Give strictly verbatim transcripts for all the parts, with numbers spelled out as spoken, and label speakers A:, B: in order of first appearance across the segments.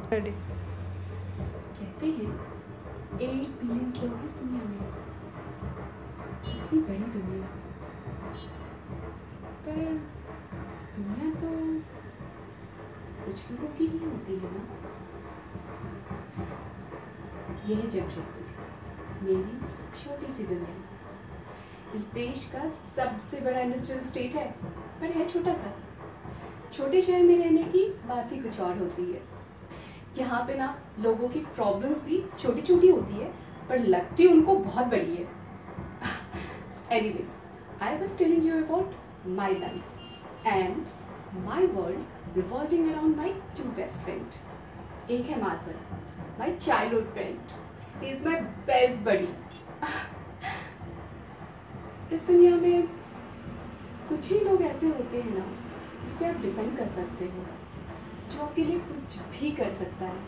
A: Ready.
B: कहते हैं eight billion लोग इस दुनिया में, कितनी बड़ी दुनिया। पर दुनिया तो कुछ लोगों की ही होती है ना। यह है जमशेदपुर, मेरी छोटी सी दुनिया। इस देश का सबसे बड़ा इंडस्ट्रियल स्टेट है, पर है छोटा सा। छोटे शहर में रहने की बात ही कुछ और होती है। यहाँ पे ना लोगों की प्रॉब्लम्स भी छोटी छोटी होती है, पर लगती उनको बहुत बड़ी है। Anyways, I was telling you about my life and my world revolving around my two best friend. एक है Madhavan, my childhood friend, he is my best buddy. इस दुनिया में कुछ ही लोग ऐसे होते हैं ना जिस पे आप डिपेंड कर सकते हो, जो आपके लिए कुछ भी कर सकता है।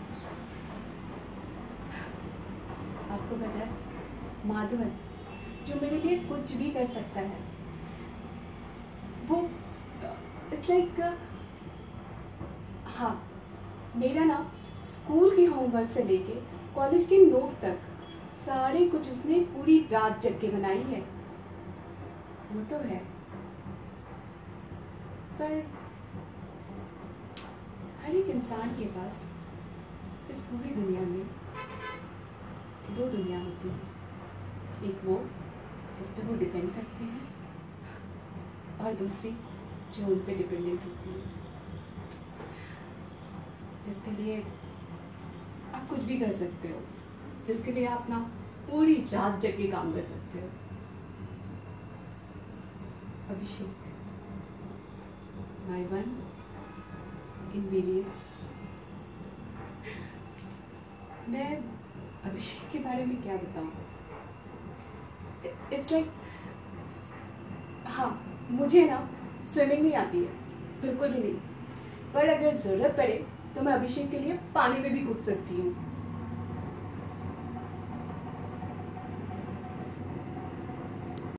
B: आपको पता है, माधवन जो मेरे लिए कुछ भी कर सकता है, वो इट्स लाइक like, हाँ, मेरा ना स्कूल के होमवर्क से लेके कॉलेज के नोट तक सारे कुछ उसने पूरी रात जग के बनाई है। वो तो है, पर हर एक इंसान के पास इस पूरी दुनिया में दो दुनिया होती है। एक वो जिस पे वो डिपेंड करते हैं, और दूसरी जो उन पे डिपेंडेंट होती है, जिसके लिए आप कुछ भी कर सकते हो, जिसके लिए आप ना पूरी रात जग के काम कर सकते हो। Abhishek, my one in billion. मैं अभिषेक के बारे में क्या बताऊं? इट्स लाइक like, हाँ, मुझे ना स्विमिंग नहीं आती है, बिल्कुल भी नहीं, पर अगर जरूरत पड़े तो मैं अभिषेक के लिए पानी में भी कूद सकती हूँ।